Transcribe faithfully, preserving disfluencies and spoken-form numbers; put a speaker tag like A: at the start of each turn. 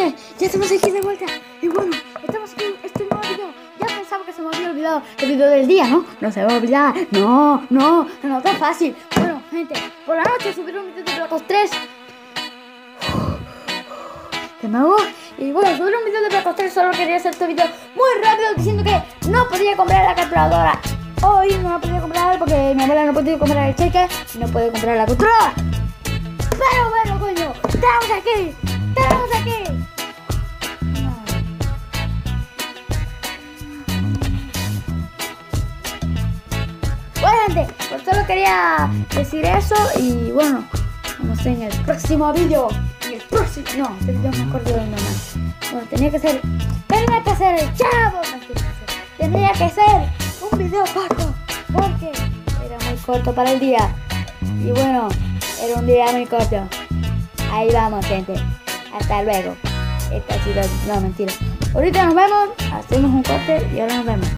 A: gente, ya estamos aquí de vuelta. Y bueno, estamos aquí en este nuevo video. Ya pensaba que se me había olvidado el video del día, ¿no? No se me va a olvidar. No, no, no tan fácil. Bueno, gente, por la noche subiré un video de Black Ops tres. ¿Qué me hago? Y bueno, subir un video de Black Ops tres. Solo quería hacer este video muy rápido diciendo que no podía comprar la capturadora. Hoy no la podía comprar porque mi abuela no podía comprar el cheque y no puede comprar la capturadora. Pero bueno, coño, estamos aquí. ¡Estamos aquí! Bueno, gente, pues solo quería decir eso. Y bueno, vamos en el próximo video. En el próximo. No, este video es más corto de lo normal. Bueno, tenía que ser. Tenía que ser el chavo. Tenía que ser un video corto. Porque era muy corto para el día. Y bueno, era un día muy corto. Ahí vamos, gente. Hasta luego. Esta ha sido... No, mentira. Ahorita nos vemos. Hacemos un corte y ahora nos vemos.